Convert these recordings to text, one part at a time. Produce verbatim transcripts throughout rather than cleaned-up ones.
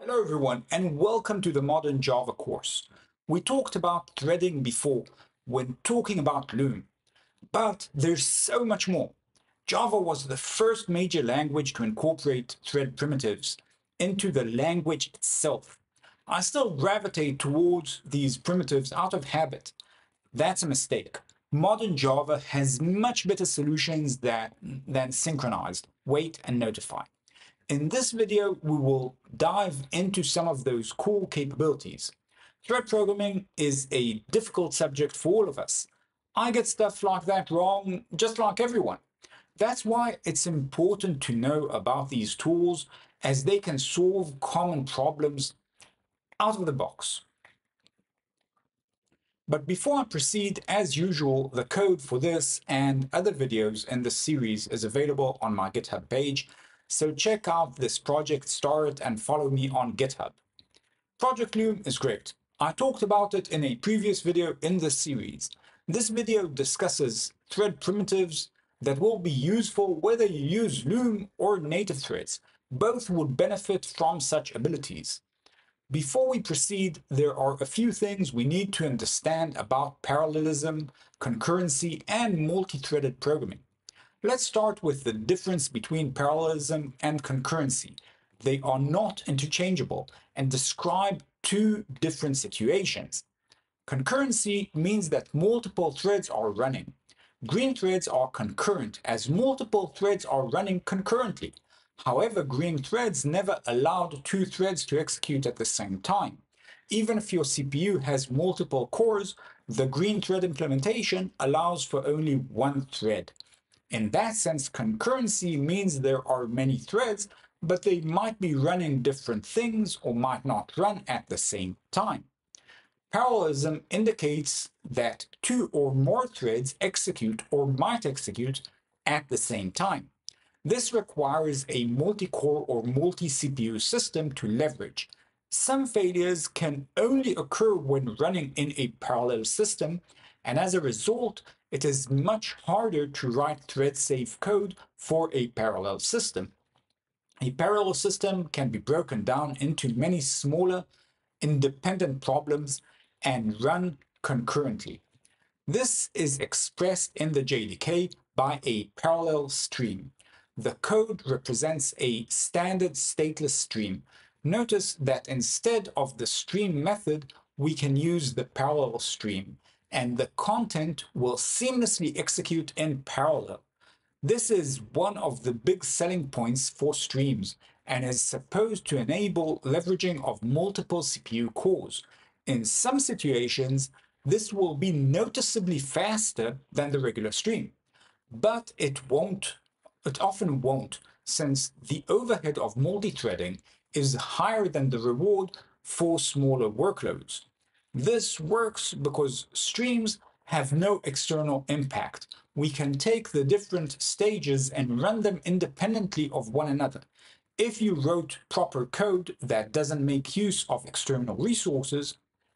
Hello everyone and welcome to the Modern Java course. We talked about threading before when talking about Loom, but there's so much more. Java was the first major language to incorporate thread primitives into the language itself. I still gravitate towards these primitives out of habit. That's a mistake. Modern Java has much better solutions that, than Synchronized, Wait and Notify. In this video, we will dive into some of those cool capabilities. Thread programming is a difficult subject for all of us. I get stuff like that wrong just like everyone. That's why it's important to know about these tools, as they can solve common problems out of the box. But before I proceed, as usual, the code for this and other videos in this series is available on my GitHub page. So check out this project, start and follow me on GitHub. Project Loom is great. I talked about it in a previous video in this series. This video discusses thread primitives that will be useful whether you use Loom or native threads. Both would benefit from such abilities. Before we proceed, there are a few things we need to understand about parallelism, concurrency, and multi-threaded programming. Let's start with the difference between parallelism and concurrency. They are not interchangeable and describe two different situations. Concurrency means that multiple threads are running. Green threads are concurrent, as multiple threads are running concurrently. However, green threads never allowed two threads to execute at the same time. Even if your C P U has multiple cores, the green thread implementation allows for only one thread. In that sense, concurrency means there are many threads, but they might be running different things or might not run at the same time. Parallelism indicates that two or more threads execute or might execute at the same time. This requires a multi-core or multi-C P U system to leverage. Some failures can only occur when running in a parallel system, and as a result, it is much harder to write thread-safe code for a parallel system. A parallel system can be broken down into many smaller, independent problems and run concurrently. This is expressed in the J D K by a parallel stream. The code represents a standard stateless stream. Notice that instead of the stream method, we can use the parallel stream, and the content will seamlessly execute in parallel. This is one of the big selling points for streams and is supposed to enable leveraging of multiple C P U cores. In some situations, this will be noticeably faster than the regular stream, but it won't, it often won't, since the overhead of multi-threading is higher than the reward for smaller workloads. This works because streams have no external impact. We can take the different stages and run them independently of one another. If you wrote proper code that doesn't make use of external resources,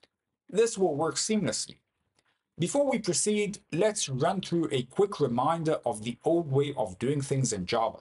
this will work seamlessly. Before we proceed, let's run through a quick reminder of the old way of doing things in Java.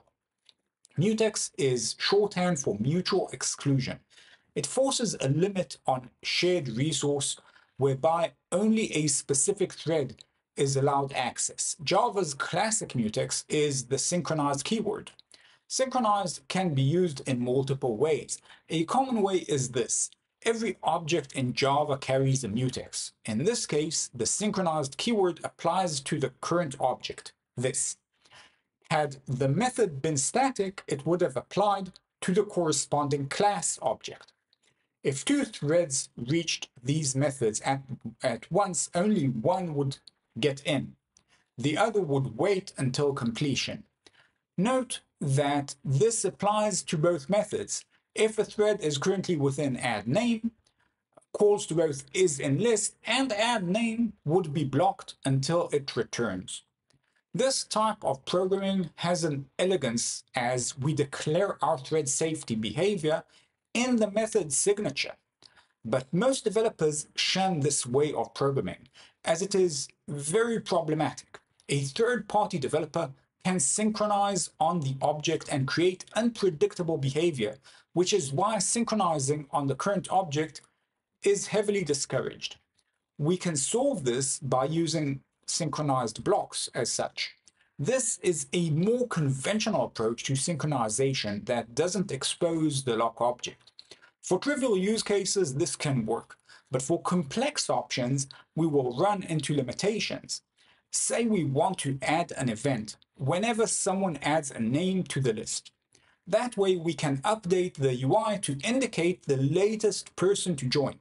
Mutex is shorthand for mutual exclusion. It forces a limit on shared resource whereby only a specific thread is allowed access. Java's classic mutex is the synchronized keyword. Synchronized can be used in multiple ways. A common way is this. Every object in Java carries a mutex. In this case, the synchronized keyword applies to the current object, this. Had the method been static, it would have applied to the corresponding class object. If two threads reached these methods at, at once, only one would get in. The other would wait until completion. Note that this applies to both methods. If a thread is currently within addName, calls to both isInList and addName would be blocked until it returns. This type of programming has an elegance as we declare our thread safety behavior in the method signature. But most developers shun this way of programming, as it is very problematic. A third-party developer can synchronize on the object and create unpredictable behavior, which is why synchronizing on the current object is heavily discouraged. We can solve this by using synchronized blocks as such. This is a more conventional approach to synchronization that doesn't expose the lock object. For trivial use cases, this can work, but for complex options, we will run into limitations. Say we want to add an event whenever someone adds a name to the list. That way we can update the U I to indicate the latest person to join.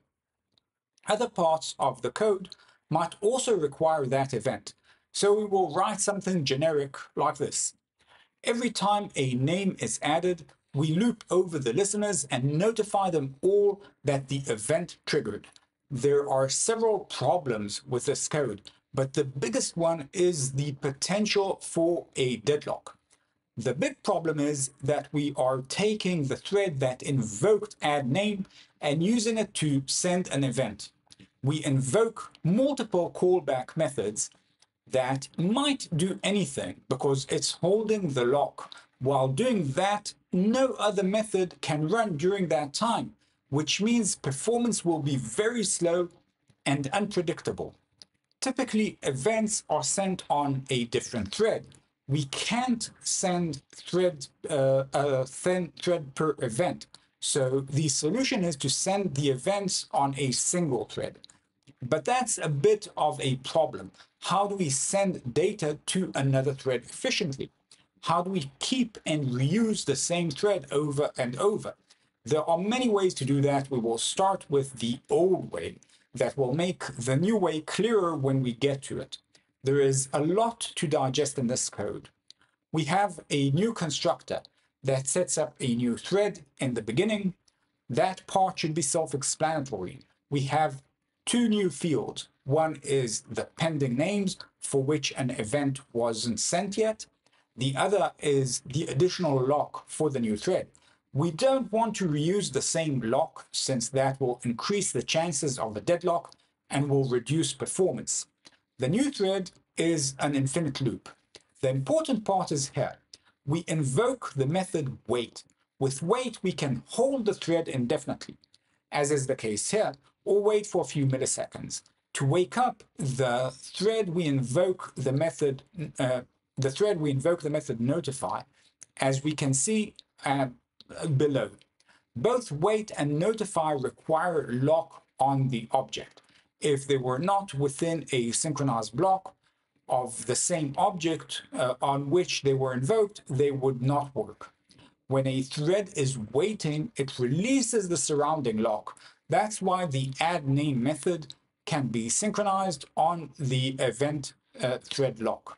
Other parts of the code might also require that event, so we will write something generic like this. Every time a name is added, we loop over the listeners and notify them all that the event triggered. There are several problems with this code, but the biggest one is the potential for a deadlock. The big problem is that we are taking the thread that invoked add name and using it to send an event. We invoke multiple callback methods that might do anything because it's holding the lock. While doing that, no other method can run during that time, which means performance will be very slow and unpredictable. Typically, events are sent on a different thread. We can't send thread, uh, a thin thread per event. So the solution is to send the events on a single thread. But that's a bit of a problem. How do we send data to another thread efficiently? How do we keep and reuse the same thread over and over? There are many ways to do that. We will start with the old way that will make the new way clearer when we get to it. There is a lot to digest in this code. We have a new constructor that sets up a new thread in the beginning. That part should be self-explanatory. We have two new fields. One is the pending names for which an event wasn't sent yet. The other is the additional lock for the new thread. We don't want to reuse the same lock since that will increase the chances of a deadlock and will reduce performance. The new thread is an infinite loop. The important part is here. We invoke the method wait. With wait, we can hold the thread indefinitely, as is the case here, or wait for a few milliseconds. To wake up the thread, we invoke the method, uh, the thread we invoke the method notify, as we can see uh, below. Both wait and notify require lock on the object. If they were not within a synchronized block of the same object uh, on which they were invoked, they would not work. When a thread is waiting, it releases the surrounding lock. That's why the add name method can be synchronized on the event uh, thread lock.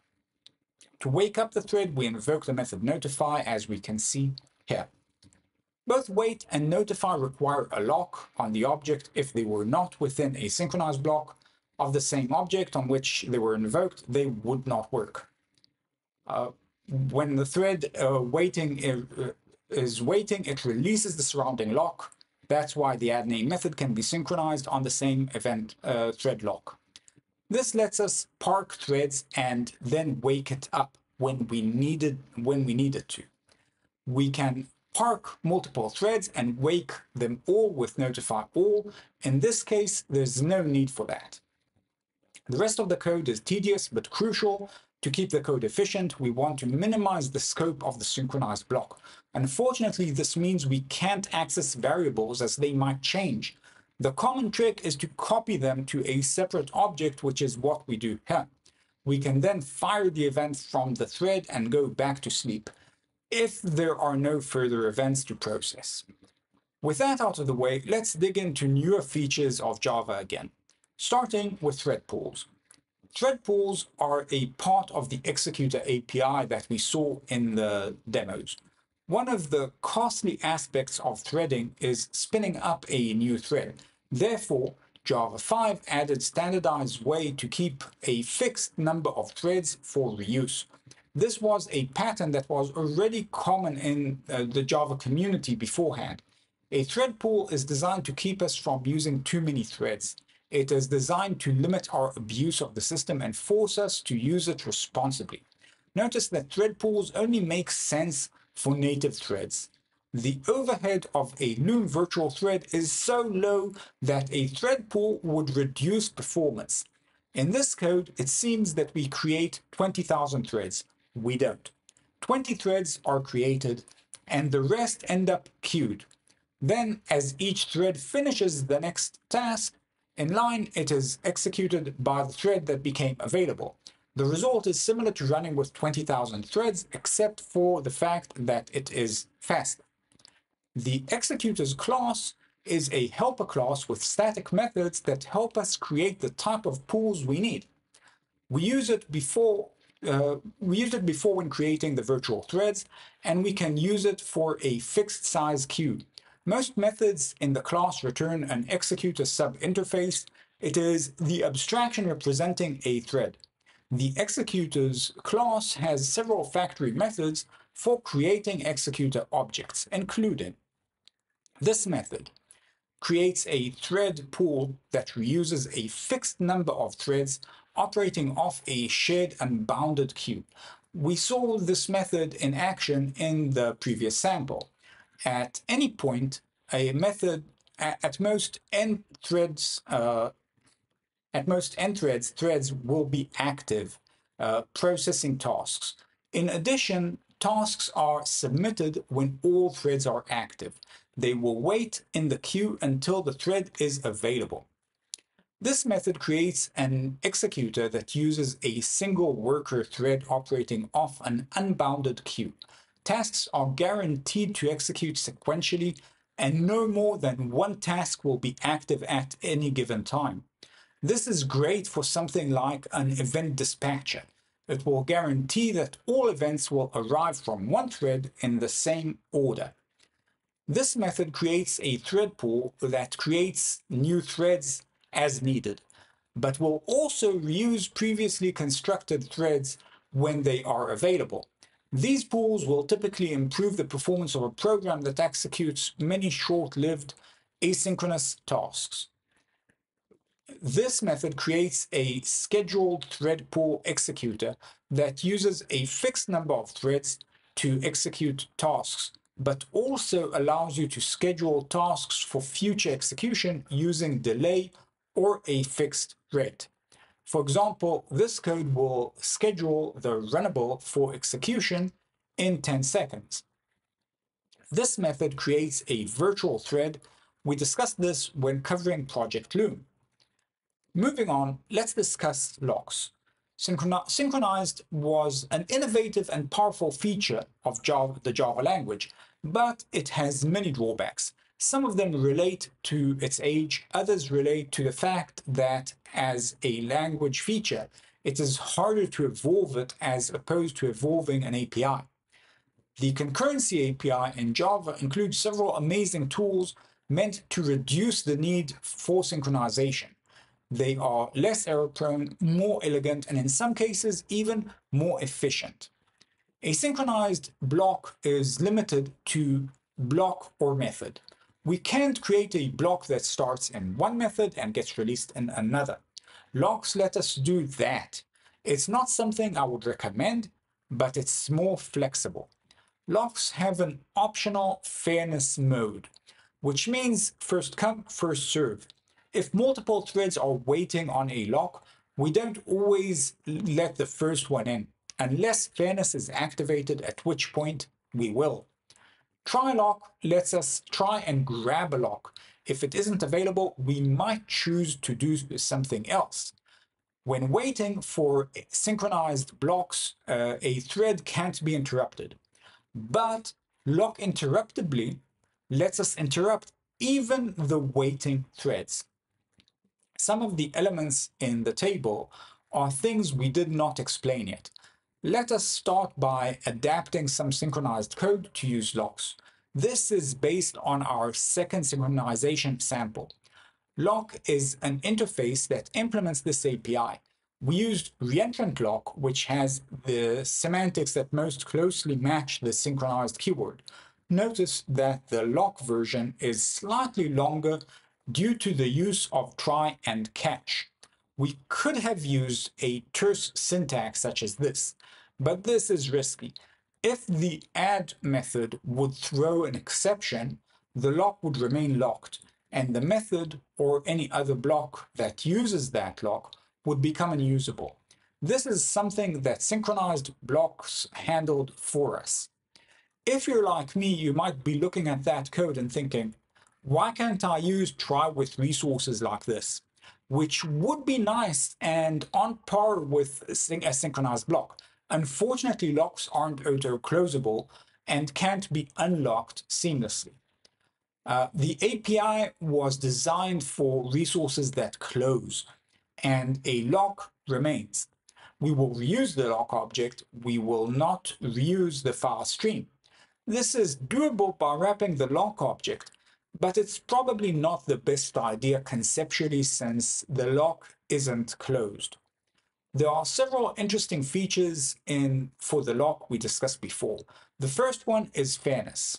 To wake up the thread, we invoke the method notify, as we can see here. Both wait and notify require a lock on the object if they were not within a synchronized block of the same object on which they were invoked. They would not work. Uh, when the thread uh, waiting is, uh, is waiting, it releases the surrounding lock. That's why the add name method can be synchronized on the same event uh, thread lock. This lets us park threads and then wake it up when we needed when we need it to. We can park multiple threads and wake them all with notify all. In this case, there's no need for that. The rest of the code is tedious but crucial. To keep the code efficient, we want to minimize the scope of the synchronized block. Unfortunately, this means we can't access variables as they might change. The common trick is to copy them to a separate object, which is what we do here. We can then fire the event from the thread and go back to sleep if there are no further events to process. With that out of the way, let's dig into newer features of Java again, starting with thread pools. Thread pools are a part of the Executor A P I that we saw in the demos. One of the costly aspects of threading is spinning up a new thread. Therefore, Java five added standardized way to keep a fixed number of threads for reuse. This was a pattern that was already common in uh, the Java community beforehand. A thread pool is designed to keep us from using too many threads. It is designed to limit our abuse of the system and force us to use it responsibly. notice that thread pools only make sense for native threads. The overhead of a Loom virtual thread is so low that a thread pool would reduce performance. In this code, it seems that we create twenty thousand threads. We don't. twenty threads are created, and the rest end up queued. Then, as each thread finishes the next task, in line it is executed by the thread that became available. The result is similar to running with twenty thousand threads, except for the fact that it is faster. The Executors class is a helper class with static methods that help us create the type of pools we need. We use it before uh, we used it before when creating the virtual threads, and we can use it for a fixed size queue. Most methods in the class return an executor sub-interface. It is the abstraction representing a thread. The Executors class has several factory methods for creating executor objects, including this method creates a thread pool that reuses a fixed number of threads operating off a shared and bounded queue. We saw this method in action in the previous sample. At any point, a method, at most n threads, uh, at most n threads, threads will be active, uh, processing tasks. In addition, tasks are submitted when all threads are active. They will wait in the queue until the thread is available. This method creates an executor that uses a single worker thread operating off an unbounded queue. Tasks are guaranteed to execute sequentially, and no more than one task will be active at any given time. This is great for something like an event dispatcher. It will guarantee that all events will arrive from one thread in the same order. This method creates a thread pool that creates new threads as needed, but will also reuse previously constructed threads when they are available. These pools will typically improve the performance of a program that executes many short-lived asynchronous tasks. This method creates a scheduled thread pool executor that uses a fixed number of threads to execute tasks, but also allows you to schedule tasks for future execution using delay or a fixed rate. For example, this code will schedule the runnable for execution in ten seconds. This method creates a virtual thread. We discussed this when covering Project Loom. Moving on, let's discuss locks. Synchronized was an innovative and powerful feature of Java, the Java language, but it has many drawbacks. Some of them relate to its age, others relate to the fact that as a language feature, it is harder to evolve it as opposed to evolving an A P I. The Concurrency A P I in Java includes several amazing tools meant to reduce the need for synchronization. They are less error-prone, more elegant, and in some cases, even more efficient. A synchronized block is limited to block or method. We can't create a block that starts in one method and gets released in another. Locks let us do that. It's not something I would recommend, but it's more flexible. Locks have an optional fairness mode, which means first come, first serve. If multiple threads are waiting on a lock, we don't always let the first one in, unless fairness is activated, at which point we will. Try lock lets us try and grab a lock. If it isn't available, we might choose to do something else. When waiting for synchronized blocks, uh, a thread can't be interrupted. But lock interruptibly lets us interrupt even the waiting threads. Some of the elements in the table are things we did not explain yet. Let us start by adapting some synchronized code to use locks. This is based on our second synchronization sample. Lock is an interface that implements this A P I. We used ReentrantLock, which has the semantics that most closely match the synchronized keyword. Notice that the lock version is slightly longer due to the use of try and catch. We could have used a terse syntax such as this, but this is risky. If the add method would throw an exception, the lock would remain locked, and the method or any other block that uses that lock would become unusable. This is something that synchronized blocks handled for us. If you're like me, you might be looking at that code and thinking, why can't I use try with resources like this? Which would be nice and on par with a synchronized block. Unfortunately, locks aren't auto-closable and can't be unlocked seamlessly. Uh, the A P I was designed for resources that close, and a lock remains. We will reuse the lock object, we will not reuse the file stream. This is doable by wrapping the lock object, but it's probably not the best idea conceptually since the lock isn't closed. There are several interesting features in for the lock we discussed before. The first one is fairness.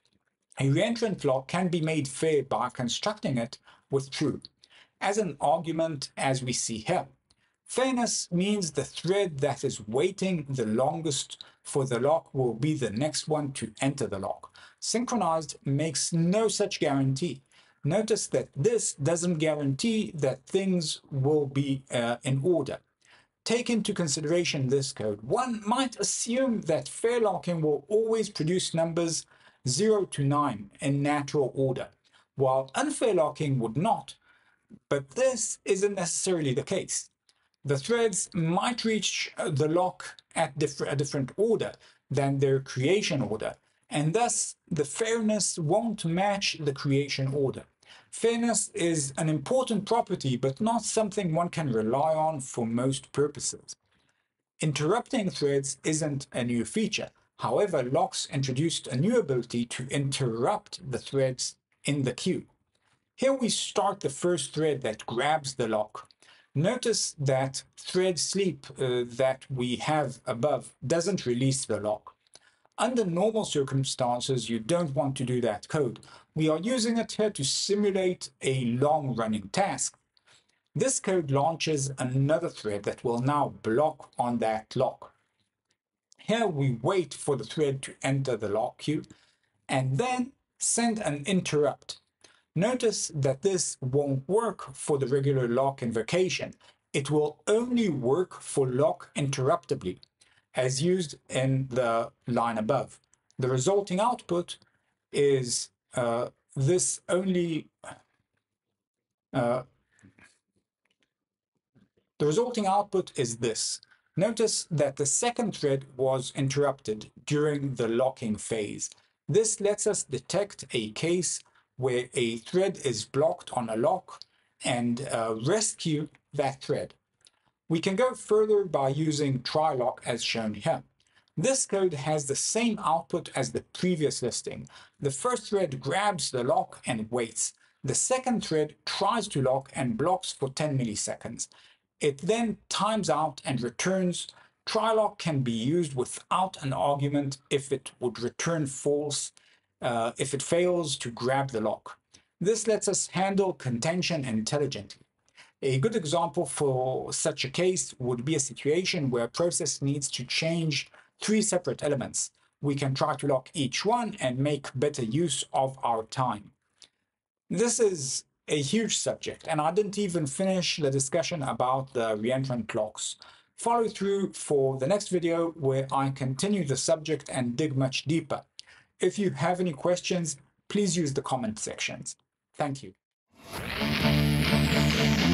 A reentrant lock can be made fair by constructing it with true, as an argument as we see here. Fairness means the thread that is waiting the longest for the lock will be the next one to enter the lock. Synchronized makes no such guarantee. Notice that this doesn't guarantee that things will be uh, in order. Take into consideration this code. One might assume that fair locking will always produce numbers zero to nine in natural order, while unfair locking would not, but this isn't necessarily the case. The threads might reach the lock at diff a different order than their creation order, and thus the fairness won't match the creation order. Fairness is an important property, but not something one can rely on for most purposes. Interrupting threads isn't a new feature. However, locks introduced a new ability to interrupt the threads in the queue. Here we start the first thread that grabs the lock. Notice that thread sleep uh, that we have above doesn't release the lock. Under normal circumstances, you don't want to do that code. We are using it here to simulate a long-running task. This code launches another thread that will now block on that lock. Here we wait for the thread to enter the lock queue and then send an interrupt. Notice that this won't work for the regular lock invocation. It will only work for lock interruptibly, as used in the line above. The resulting output is uh, this only uh, the resulting output is this. Notice that the second thread was interrupted during the locking phase. This lets us detect a case where a thread is blocked on a lock and uh, rescue that thread. We can go further by using try lock as shown here. This code has the same output as the previous listing. The first thread grabs the lock and waits. The second thread tries to lock and blocks for ten milliseconds. It then times out and returns. Try lock can be used without an argument if it would return false uh, if it fails to grab the lock. This lets us handle contention intelligently. A good example for such a case would be a situation where a process needs to change three separate elements. We can try to lock each one and make better use of our time. This is a huge subject, and I didn't even finish the discussion about the reentrant locks. Follow through for the next video where I continue the subject and dig much deeper. If you have any questions, please use the comment sections. Thank you.